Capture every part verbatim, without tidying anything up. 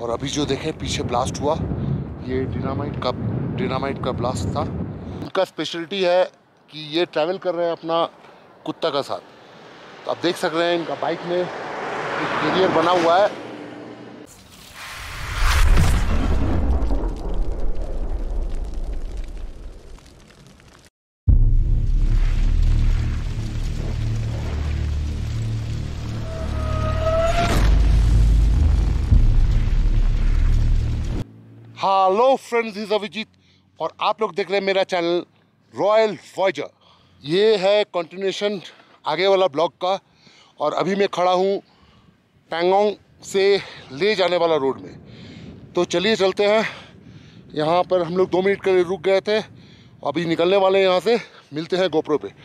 और अभी जो देखें पीछे ब्लास्ट हुआ, ये डिनामाइट का डिनामाइट का ब्लास्ट था। इनका स्पेशलिटी है कि ये ट्रैवल कर रहे हैं अपना कुत्ता का साथ। तो आप देख सक रहे हैं इनका बाइक में एक कैरियर बना हुआ है। Hello friends, this is Abhijeet और आप लोग देख रहे हैं मेरा चैनल रॉयल वॉयेजर। ये है कंटिन्यूएशन आगे वाला ब्लॉग का। और अभी मैं खड़ा हूँ पैंगोंग से ले जाने वाला रोड में। तो चलिए चलते हैं। यहाँ पर हम लोग दो मिनट के लिए रुक गए थे, अभी निकलने वाले हैं यहाँ से। मिलते हैं गोप्रो पे।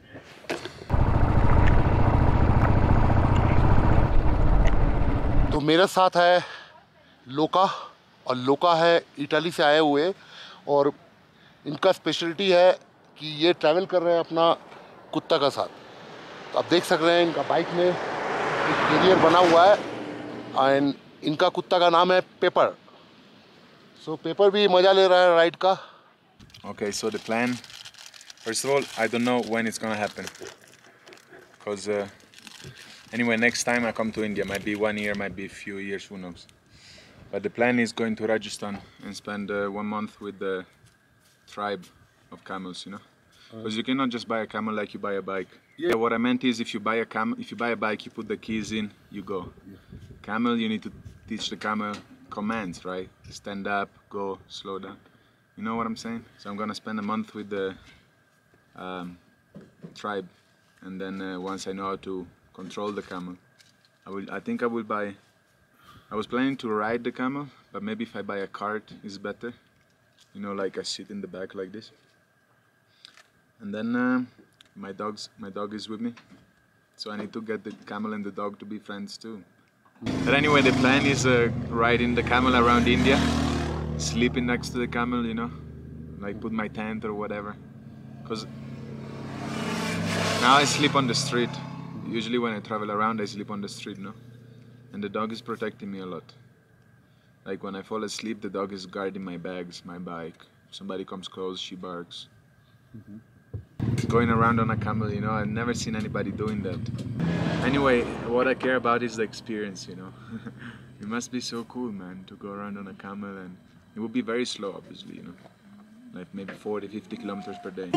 तो मेरे साथ है लोका, और लोका है इटाली से आए हुए, और इनका स्पेशलिटी है कि ये ट्रैवल कर रहे हैं अपना कुत्ता का साथ। तो आप देख सक रहे हैं इनका बाइक में एक कैरियर बना हुआ है एंड इनका कुत्ता का नाम है पेपर। सो so, पेपर भी मज़ा ले रहा है राइड का। Okay, so the plan, first of all, I don't know when it's gonna happen, because uh, anyway, next time I come to India, might be one year, might be a few years, who knows. But the plan is going to Rajasthan and spend uh, one month with the tribe of camels, you know. Because you cannot just buy a camel like you buy a bike. Yeah. What I meant is, if you buy a camel, if you buy a bike, you put the keys in, you go. Yeah. Camel, you need to teach the camel commands, right? Stand up, go, slow down. You know what I'm saying? So I'm gonna spend a month with the um, tribe, and then uh, once I know how to control the camel, I will. I think I will buy. I was planning to ride the camel, but maybe if I buy a cart, is better. You know, like I sit in the back like this. And then uh, my dogs, my dog is with me, so I need to get the camel and the dog to be friends too. But anyway, the plan is uh, riding the camel around India, sleeping next to the camel, you know, like put my tent or whatever. Cause now I sleep on the street. Usually when I travel around, I sleep on the street, no. And the dog is protecting me a lot. Like when I fall asleep, the dog is guarding my bags, my bike. If somebody comes close, she barks. Mm-hmm. Going around on a camel, you know, I've never seen anybody doing that. Anyway, what I care about is the experience, you know. It must be so cool, man, to go around on a camel, and it will be very slow, obviously, you know. Like maybe forty, fifty kilometers per day.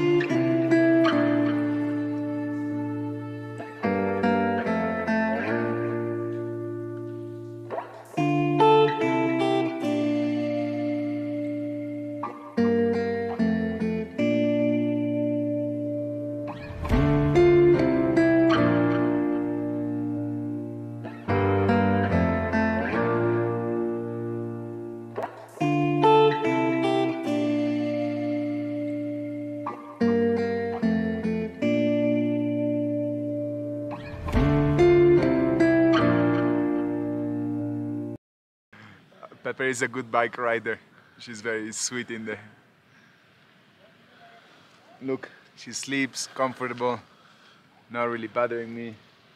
Pepper is a good bike rider. She's very sweet in there. Look, she sleeps comfortable, not really bothering me.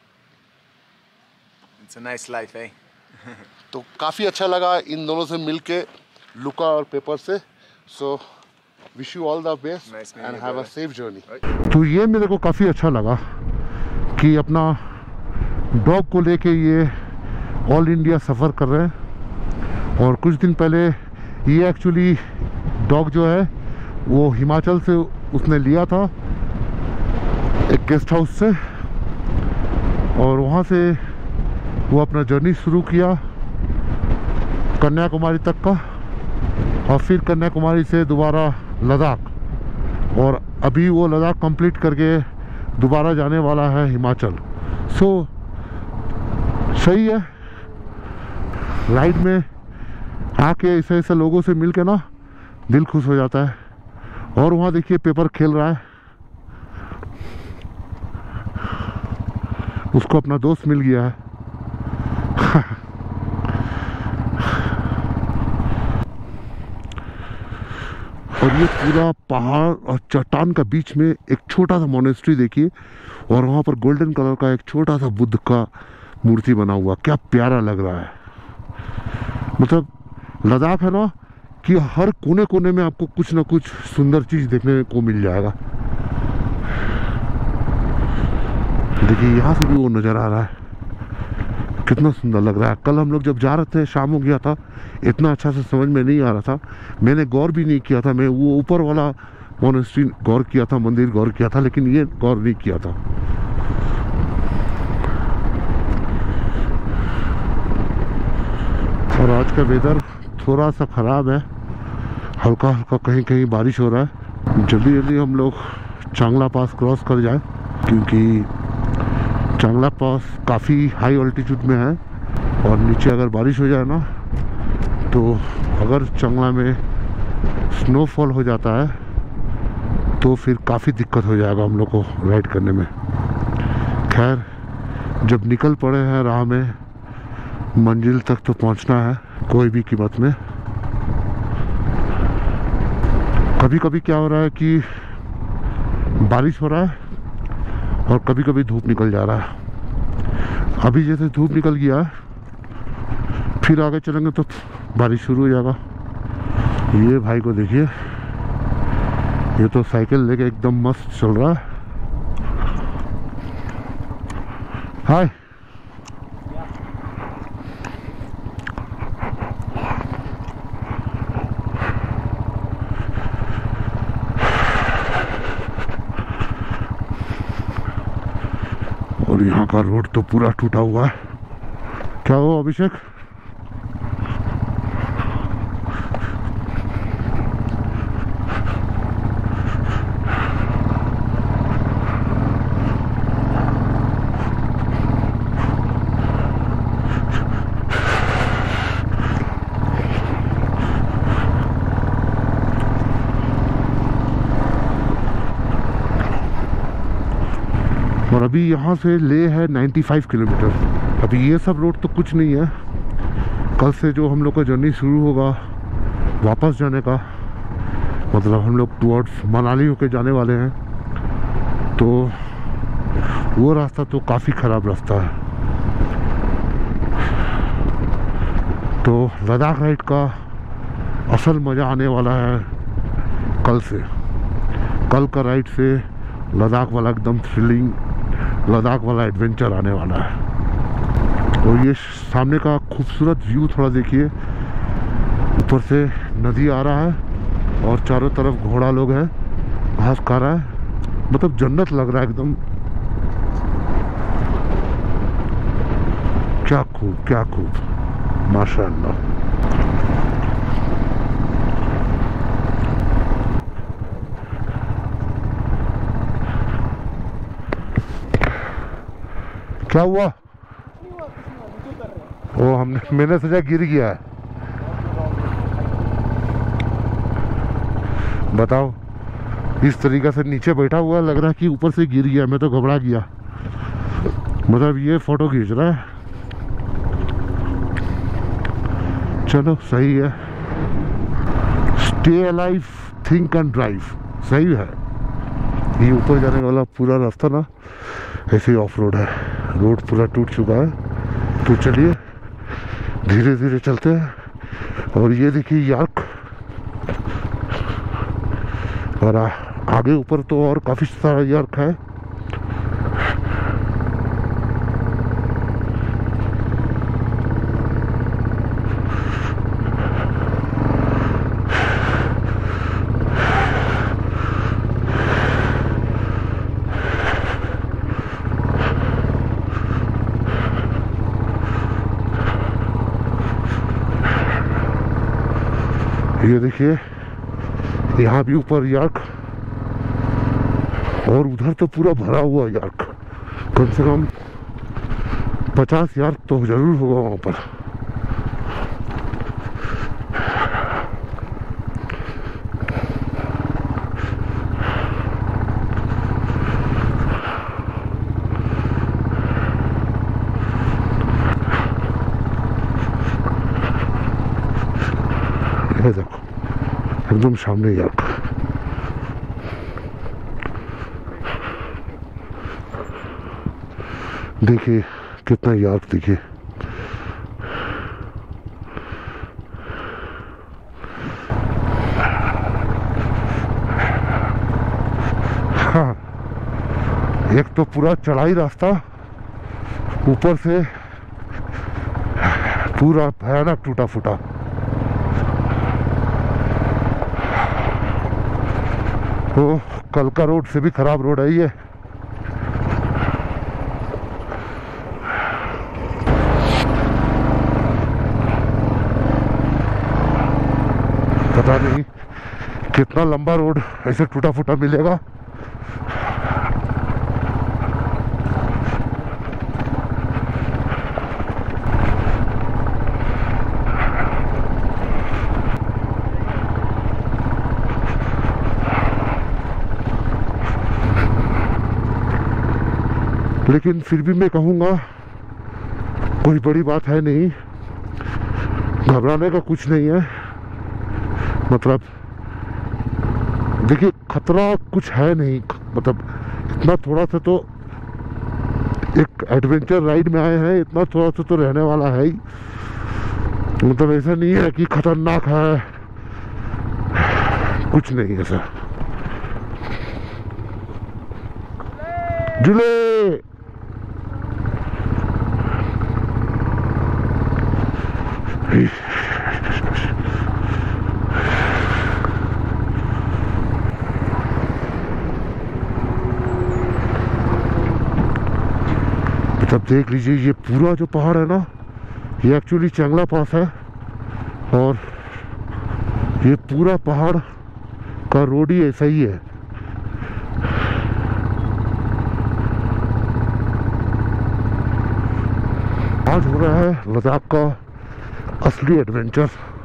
It's a nice life, eh? तो काफ़ी अच्छा लगा इन दोनों से मिलके, लुका और paper से। So wish you all the best and have a safe journey. तो ये मेरे को काफ़ी अच्छा लगा कि अपना डॉग को लेके ये ऑल इंडिया सफ़र कर रहे हैं। और कुछ दिन पहले ये एक्चुअली डॉग जो है वो हिमाचल से उसने लिया था एक गेस्ट हाउस से, और वहाँ से वो अपना जर्नी शुरू किया कन्याकुमारी तक का, और फिर कन्याकुमारी से दोबारा लद्दाख, और अभी वो लद्दाख कंप्लीट करके दोबारा जाने वाला है हिमाचल। सो सही है, राइड में आके ऐसे ऐसे लोगों से मिल के ना दिल खुश हो जाता है। और वहाँ देखिए पेपर खेल रहा है, उसको अपना दोस्त मिल गया है। और ये पूरा पहाड़ और चट्टान का बीच में एक छोटा सा मोनेस्ट्री देखिए, और वहाँ पर गोल्डन कलर का एक छोटा सा बुद्ध का मूर्ति बना हुआ, क्या प्यारा लग रहा है। मतलब लद्दाख है ना कि हर कोने कोने में आपको कुछ ना कुछ सुंदर चीज देखने को मिल जाएगा। देखिए यहाँ से भी वो नज़र आ रहा है, कितना सुंदर लग रहा है। कल हम लोग जब जा रहे थे, शाम हो गया था, इतना अच्छा से समझ में नहीं आ रहा था, मैंने गौर भी नहीं किया था। मैं वो ऊपर वाला मोनेस्ट्री गौर किया था, मंदिर गौर किया था, लेकिन ये गौर नहीं किया था। और आज का वेदर थोड़ा सा ख़राब है, हल्का हल्का कहीं कहीं बारिश हो रहा है। जल्दी जल्दी हम लोग चांगला पास क्रॉस कर जाए, क्योंकि चांगला पास काफ़ी हाई ऑल्टीट्यूड में है और नीचे अगर बारिश हो जाए ना तो अगर चांगला में स्नोफॉल हो जाता है तो फिर काफ़ी दिक्कत हो जाएगा हम लोग को राइड करने में। खैर जब निकल पड़े हैं राह में, मंजिल तक तो पहुंचना है कोई भी कीमत में। कभी कभी क्या हो रहा है कि बारिश हो रहा है और कभी कभी धूप निकल जा रहा है। अभी जैसे धूप निकल गया, फिर आगे चलेंगे तो बारिश शुरू हो जाएगा। ये भाई को देखिए, ये तो साइकिल लेके एकदम मस्त चल रहा है। हाय, और यहाँ का रोड तो पूरा टूटा हुआ है। क्या हो अभिषेक? और अभी यहाँ से ले है पचानवे किलोमीटर। अभी ये सब रोड तो कुछ नहीं है। कल से जो हम लोग का जर्नी शुरू होगा वापस जाने का, मतलब हम लोग टुवर्ड्स मनाली होके जाने वाले हैं, तो वो रास्ता तो काफ़ी ख़राब रास्ता है। तो लद्दाख राइड का असल मज़ा आने वाला है कल से। कल का राइड से लद्दाख वाला एकदम थ्रिलिंग, लद्दाख वाला एडवेंचर आने वाला है। और ये सामने का खूबसूरत व्यू थोड़ा देखिए, ऊपर से नदी आ रहा है और चारों तरफ घोड़ा लोग हैं, घास खा रहा है, मतलब जन्नत लग रहा है एकदम। क्या खूब, क्या खूब, माशाअल्लाह। क्या हुआ? वो हमने मैंने सोचा गिर गया है। बताओ, इस तरीके से नीचे बैठा हुआ लग रहा है कि ऊपर से गिर गया। मैं तो घबरा गया। मतलब ये फोटो खींच रहा है। चलो सही है। Stay alive, think and drive, सही है। ये ऊपर जाने वाला पूरा रास्ता ना ऐसे ही ऑफ रोड है, रोड पूरा टूट चुका है। तो चलिए धीरे धीरे चलते हैं। और ये देखिए यार्क, और आ, आगे ऊपर तो और काफ़ी सारा यार्क है। ये देखिए यहाँ भी ऊपर यार्क, और उधर तो पूरा भरा हुआ यार्क। कम से कम पचास यार्क तो जरूर होगा वहाँ पर। ये देखो एकदम सामने यार्क। देखिए कितना यार्क, देखिए हाँ, एक तो पूरा चढ़ाई रास्ता, ऊपर से पूरा भयानक टूटा फूटा। तो कल का रोड से भी खराब रोड है ये। पता नहीं कितना लंबा रोड ऐसे टूटा फूटा मिलेगा। लेकिन फिर भी मैं कहूँगा कोई बड़ी बात है नहीं, घबराने का कुछ नहीं है। मतलब देखिए खतरा कुछ है नहीं, मतलब इतना थोड़ा सा तो एक एडवेंचर राइड में आए हैं, इतना थोड़ा सा तो रहने वाला है ही। मतलब ऐसा नहीं है कि खतरनाक है, कुछ नहीं ऐसा। जुले तब देख लीजिए ये पूरा जो पहाड़ है ना, ये एक्चुअली चंगला पास है और ये पूरा पहाड़ का रोड ही ऐसा ही है। आज हो रहा है लद्दाख का असली एडवेंचर।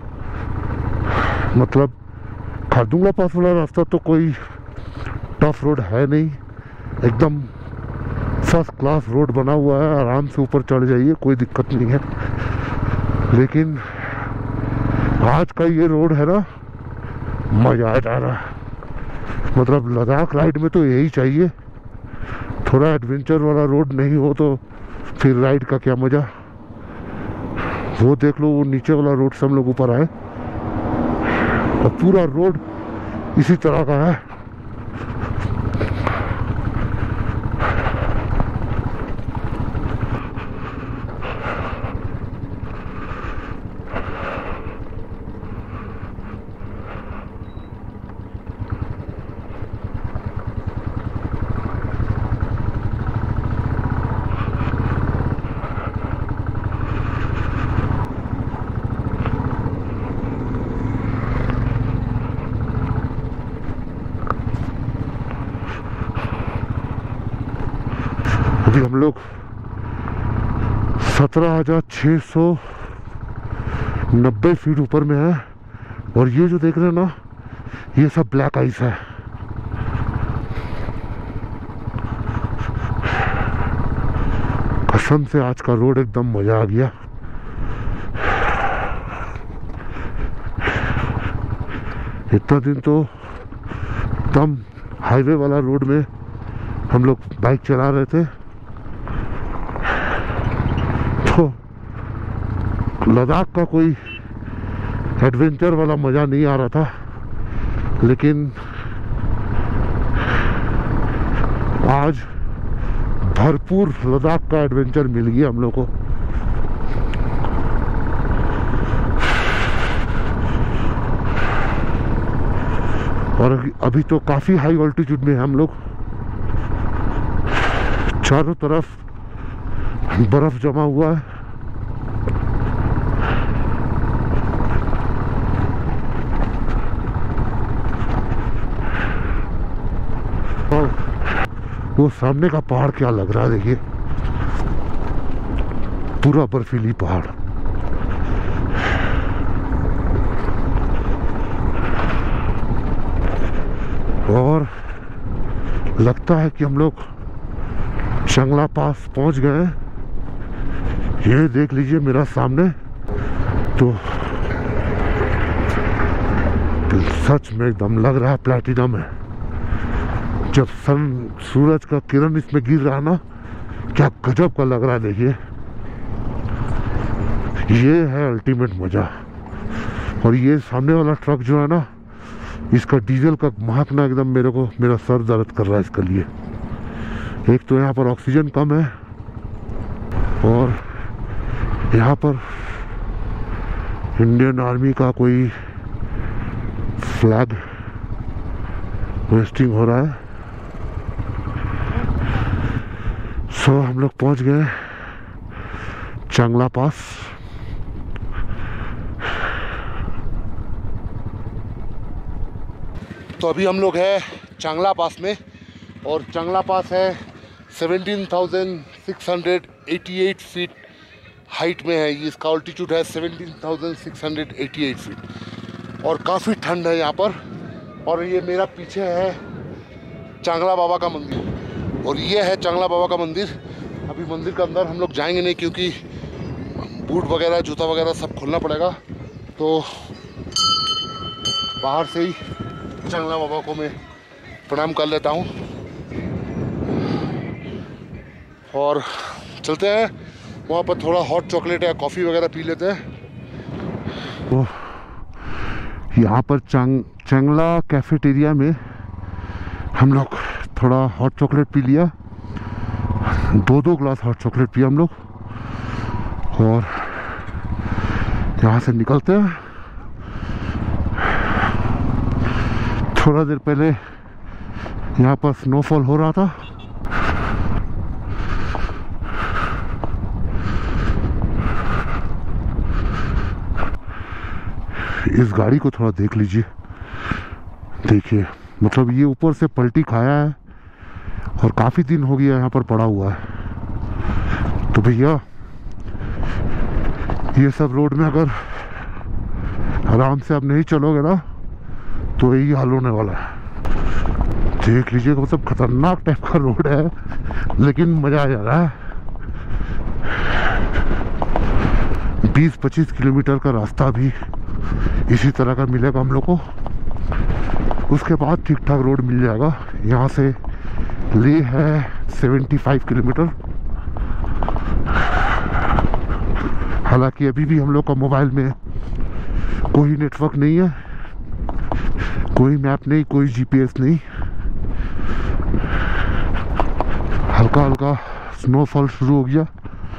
मतलब खारदुंगला पास वाला रास्ता तो कोई टफ रोड है नहीं, एकदम फर्स्ट क्लास रोड बना हुआ है, आराम से ऊपर चढ़ जाइए, कोई दिक्कत नहीं है। लेकिन आज का ये रोड है ना, मजा आ जा रहा है। मतलब लद्दाख राइड में तो यही चाहिए, थोड़ा एडवेंचर वाला रोड नहीं हो तो फिर राइड का क्या मजा। वो देख लो, वो नीचे वाला रोड से हम लोग ऊपर आए और पूरा रोड इसी तरह का है। अभी हम लोग सत्रह हजार छः सौ नब्बे फीट ऊपर में है और ये जो देख रहे हैं ना, ये सब ब्लैक आइस है। कसम से आज का रोड एकदम मजा आ गया। इतना दिन तो एकदम हाईवे वाला रोड में हम लोग बाइक चला रहे थे, तो लद्दाख का कोई एडवेंचर वाला मज़ा नहीं आ रहा था। लेकिन आज भरपूर लद्दाख का एडवेंचर मिल गया हम लोग को। और अभी तो काफ़ी हाई ऑल्टीट्यूड में है हम लोग, चारों तरफ बर्फ जमा हुआ है। और वो सामने का पहाड़ क्या लग रहा है, देखिए पूरा बर्फीली पहाड़। और लगता है कि हम लोग चंगला पास पहुंच गए हैं। ये देख लीजिए मेरा सामने, तो सच में एकदम लग रहा है प्लैटिनम है। जब सन सूरज का किरण इसमें गिर रहा ना, क्या गजब का लग रहा है। देखिए ये है अल्टीमेट मजा। और ये सामने वाला ट्रक जो है ना, इसका डीजल का महकना एकदम मेरे को, मेरा सर दर्द कर रहा है इसके लिए। एक तो यहाँ पर ऑक्सीजन कम है और यहाँ पर इंडियन आर्मी का कोई फ्लैग होस्टिंग हो रहा है। सो हम लोग पहुँच गए चांगला पास। तो अभी हम लोग हैं चांगला पास में और चांगला पास है सत्रह हज़ार छह सौ अट्ठासी फीट हाइट में है। ये इसका ऑल्टीट्यूड है सत्रह हज़ार छह सौ अट्ठासी फीट और काफ़ी ठंड है यहाँ पर। और ये मेरा पीछे है चांगला बाबा का मंदिर और ये है चांगला बाबा का मंदिर। अभी मंदिर के अंदर हम लोग जाएंगे नहीं क्योंकि बूट वगैरह जूता वगैरह सब खोलना पड़ेगा, तो बाहर से ही चांगला बाबा को मैं प्रणाम कर लेता हूँ और चलते हैं वहाँ पर। थोड़ा हॉट चॉकलेट या कॉफ़ी वगैरह पी लेते हैं। तो यहाँ पर चांग चांगला कैफेटेरिया में हम लोग थोड़ा हॉट चॉकलेट पी लिया, दो दो ग्लास हॉट चॉकलेट पिया हम लोग और यहाँ से निकलते हैं। थोड़ा देर पहले यहाँ पर स्नोफॉल हो रहा था। इस गाड़ी को थोड़ा देख लीजिए, देखिए मतलब ये ऊपर से पलटी खाया है और काफ़ी दिन हो गया यहाँ पर पड़ा हुआ है। तो भैया ये सब रोड में अगर आराम से आप नहीं चलोगे ना तो यही हाल होने वाला है। देख लीजिए मतलब खतरनाक टाइप का रोड है लेकिन मज़ा आ जा रहा है। बीस पच्चीस किलोमीटर का रास्ता भी इसी तरह का मिलेगा हम लोग को, उसके बाद ठीक ठाक रोड मिल जाएगा। यहाँ से ले है पचहत्तर किलोमीटर। हालांकि अभी भी हम लोग का मोबाइल में कोई नेटवर्क नहीं है, कोई मैप नहीं, कोई जीपीएस नहीं। हल्का हल्का स्नोफॉल शुरू हो गया।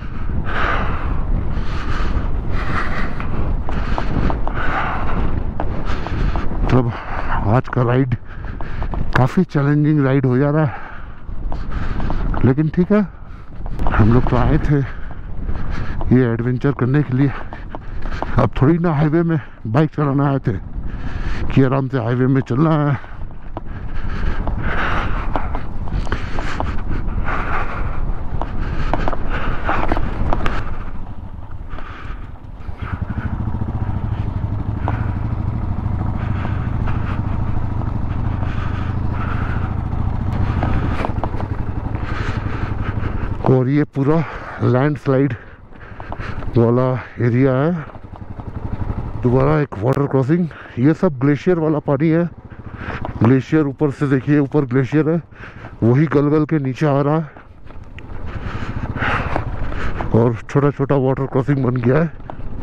मतलब आज का राइड काफ़ी चैलेंजिंग राइड हो जा रहा है, लेकिन ठीक है। हम लोग तो आए थे ये एडवेंचर करने के लिए। अब थोड़ी ना हाईवे में बाइक चलाना आए थे कि आराम से हाईवे में चलना है। और ये पूरा लैंडस्लाइड वाला एरिया है। दोबारा एक वाटर क्रॉसिंग। ये सब ग्लेशियर वाला पानी है। ग्लेशियर ऊपर से देखिए, ऊपर ग्लेशियर है, वही गल गल के नीचे आ रहा है और छोटा छोटा वाटर क्रॉसिंग बन गया है।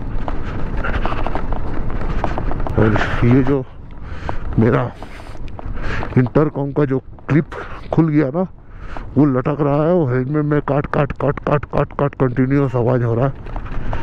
और ये जो मेरा इंटरकॉम का जो क्लिप खुल गया ना, वो लटक रहा है, वो हेलमेट में काट काट काट काट काट काट कंटिन्यूस आवाज हो रहा है।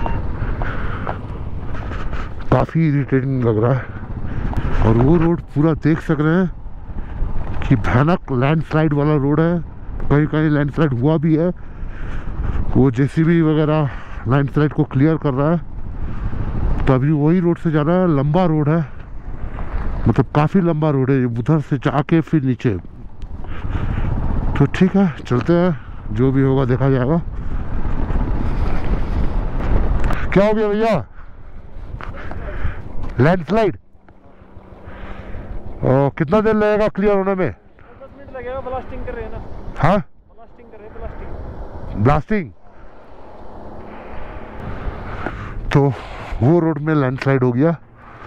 काफ़ी इरिटेटिंग लग रहा है। और वो रोड पूरा देख सक रहे हैं कि भयानक लैंडस्लाइड वाला रोड है। कहीं कहीं लैंडस्लाइड हुआ भी है। वो जेसीबी वगैरह लैंडस्लाइड को क्लियर कर रहा है। तो अभी वही रोड से जाना है। लंबा रोड है, मतलब काफ़ी लंबा रोड है, उधर से जाके फिर नीचे। तो ठीक है, चलते हैं, जो भी होगा देखा जाएगा। क्या हो गया भैया? लैंडस्लाइड? और कितना देर लगेगा क्लियर होने में? दस मिनट लगेगा। ब्लास्टिंग कर रहे हैं ना। हाँ, ब्लास्टिंग कर रहे हैं। Blasting blasting. तो वो रोड में लैंडस्लाइड हो गया।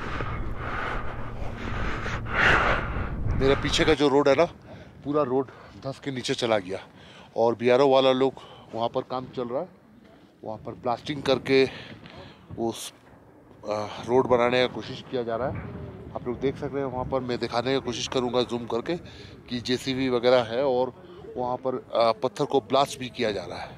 मेरे पीछे का जो रोड है ना, पूरा रोड धंस के नीचे चला गया। और बीआरओ वाला लोग वहाँ पर काम चल रहा है, वहाँ पर ब्लास्टिंग करके उस रोड बनाने का कोशिश किया जा रहा है। आप लोग देख सकते हैं वहाँ पर, मैं दिखाने की कोशिश करूँगा जूम करके कि जेसीबी वगैरह है और वहाँ पर पत्थर को ब्लास्ट भी किया जा रहा है।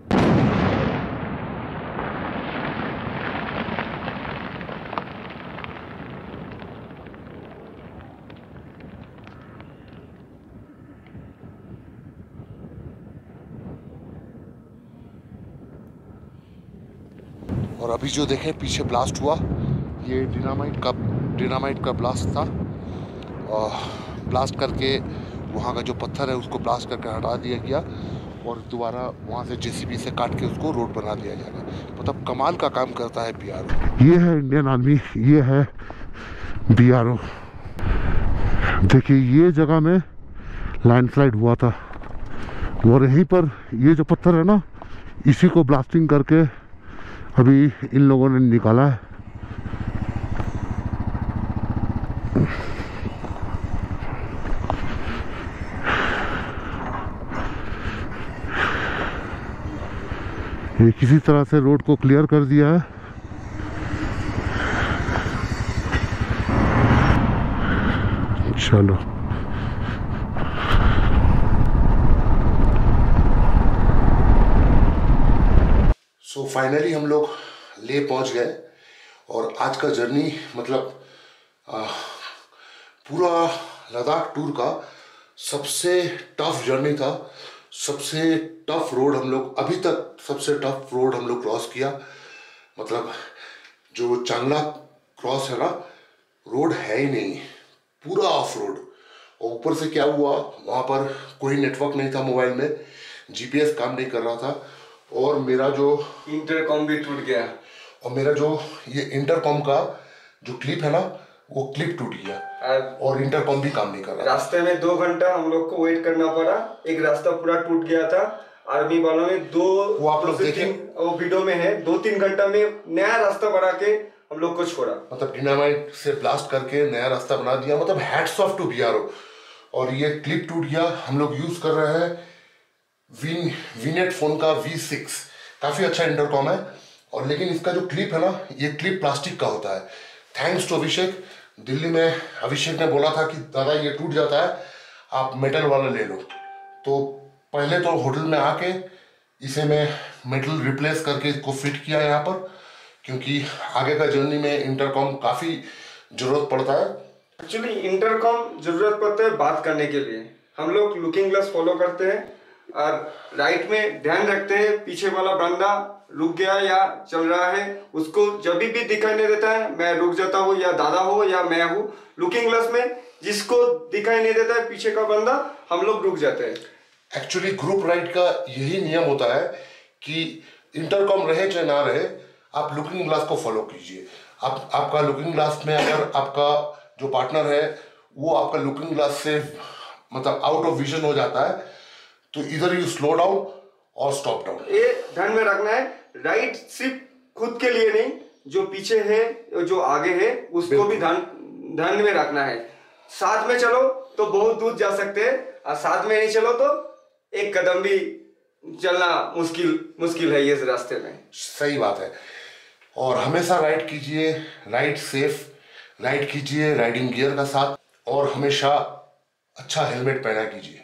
और अभी जो देखें पीछे ब्लास्ट हुआ, ये डिनामाइट का डिनामाइट का ब्लास्ट था। और ब्लास्ट करके वहाँ का जो पत्थर है उसको ब्लास्ट करके हटा दिया गया और दोबारा वहाँ से जेसीबी से काट के उसको रोड बना दिया जाएगा। मतलब कमाल का काम करता है बी आर ओ। ये है इंडियन आर्मी, ये है बी आर ओ। देखिए ये जगह में लैंडस्लाइड हुआ था और यहीं पर ये जो पत्थर है ना, इसी को ब्लास्टिंग करके अभी इन लोगों ने निकाला है। ये किसी तरह से रोड को क्लियर कर दिया है। चलो सो फाइनली हम लोग ले पहुंच गए और आज का जर्नी मतलब आ, पूरा लद्दाख टूर का सबसे टफ जर्नी था। सबसे टफ रोड हम लोग अभी तक सबसे टफ रोड हम लोग क्रॉस किया। मतलब जो चांगला क्रॉस है ना, रोड है ही नहीं, पूरा ऑफ रोड। और ऊपर से क्या हुआ, वहाँ पर कोई नेटवर्क नहीं था मोबाइल में, जीपीएस काम नहीं कर रहा था और मेरा जो इंटरकॉम भी टूट गया। और मेरा जो ये इंटरकॉम का जो क्लिप है ना, वो क्लिप टूट गया और इंटरकॉम भी काम नहीं कर रहा। रास्ते में दो घंटा हम लोग को वेट करना पड़ा। एक रास्ता पूरा टूट गया था। आर्मी वालों ने दो वो आप लोग देखें, वो वीडियो में है, दो तीन घंटा में नया रास्ता बना के हम लोग को छोड़ा। मतलब डिनामाइट से ब्लास्ट करके नया रास्ता बना दिया। मतलब hats off to B R O. और ये क्लिप टूट गया। हम लोग यूज कर रहे हैं वी वीनेट फोन का वी सिक्स, काफी अच्छा इंटरकॉम है। और लेकिन इसका जो क्लिप है ना, ये क्लिप प्लास्टिक का होता है। थैंक्स टू अभिषेक। दिल्ली में अभिषेक ने बोला था कि दादा ये टूट जाता है, आप मेटल वाला ले लो। तो पहले तो होटल में आके इसे मैं मेटल रिप्लेस करके इसको फिट किया यहाँ पर, क्योंकि आगे का जर्नी में इंटरकॉम काफ़ी ज़रूरत पड़ता है। एक्चुअली इंटरकॉम जरूरत पड़ता है बात करने के लिए। हम लोग लुकिंग ग्लास फॉलो करते हैं और राइट में ध्यान रखते हैं पीछे वाला बंदा रुक गया या चल रहा है, उसको जब भी दिखाई नहीं देता है मैं रुक जाता हूँ, या दादा हो या मैं हूँ। लुकिंग ग्लास में जिसको दिखाई नहीं देता है पीछे का बंदा, हम लोग रुक जाते हैं। एक्चुअली ग्रुप राइड का यही नियम होता है कि इंटरकॉम रहे चाहे ना रहे, आप लुकिंग ग्लास को फॉलो कीजिए। आप आपका लुकिंग ग्लास में अगर आपका जो पार्टनर है वो आपका लुकिंग ग्लास से मतलब आउट ऑफ विजन हो जाता है, तो इधर यू स्लो डाउन और स्टॉप डाउन। ये ध्यान में रखना है, राइट सिर्फ खुद के लिए नहीं, जो पीछे है जो आगे है उसको भी ध्यान ध्यान में रखना है। साथ में चलो तो बहुत दूर जा सकते हैं और साथ में नहीं चलो तो एक कदम भी चलना मुश्किल मुश्किल है इस रास्ते में। सही बात है। और हमेशा राइड कीजिए, राइड सेफ राइड कीजिए राइडिंग गियर का साथ, और हमेशा अच्छा हेलमेट पहना कीजिए।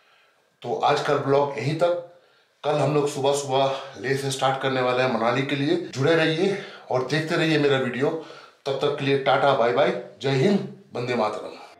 तो आज का ब्लॉग यहीं तक। कल हम लोग सुबह सुबह ले से स्टार्ट करने वाले हैं मनाली के लिए। जुड़े रहिए और देखते रहिए मेरा वीडियो। तब तक के लिए टाटा बाय बाय, जय हिंद, वंदे मातरम।